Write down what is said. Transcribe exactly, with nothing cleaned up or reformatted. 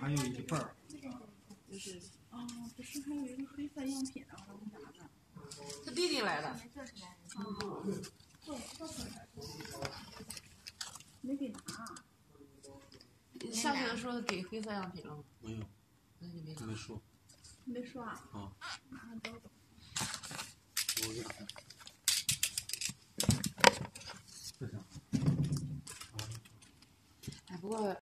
还有一份儿。 就是哦，不是还有一个黑色样品啊，我拿着。 他弟弟来了。 哦。没给拿。 下去的时候给黑色样品了吗？ 没有。 那你没拿？ 没说。 没说啊？ 啊。 马上交走。 我给他。这下。 哎，不过。